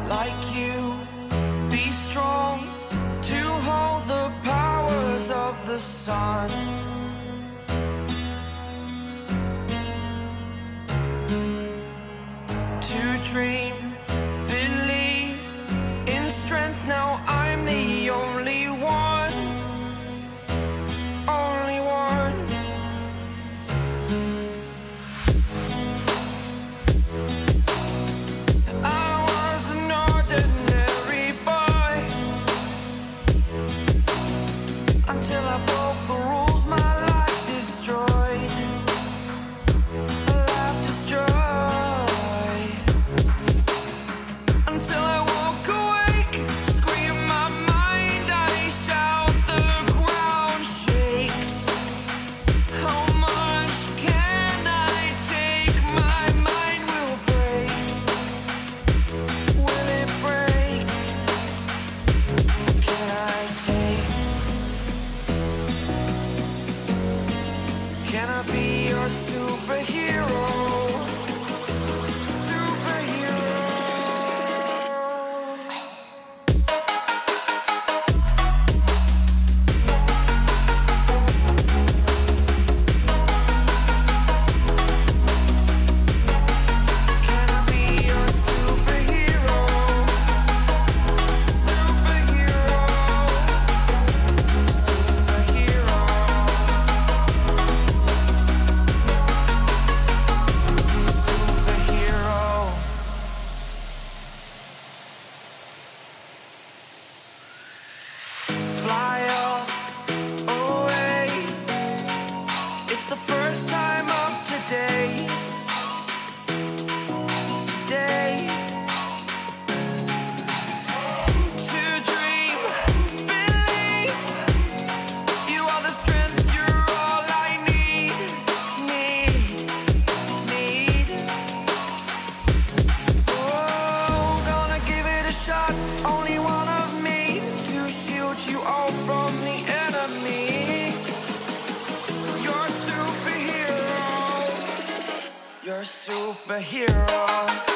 like you. Be strong to hold the powers of the sun. To dream, believe in strength. Now I'm the only one, only one. I was an ordinary boy until I broke the rules. My life destroyed, a life destroyed. Until I woke awake, scream my mind, I shout, the ground shakes. How much can I take? My mind will break. Will it break? Can I take? Can I be your superhero? Fly up, away. It's the first time of today. Today. To dream, believe. You are the strength, you're all I need. Need. Oh, gonna give it a shot. Only one of me to shield you all from the enemy. You're a superhero. You're a superhero.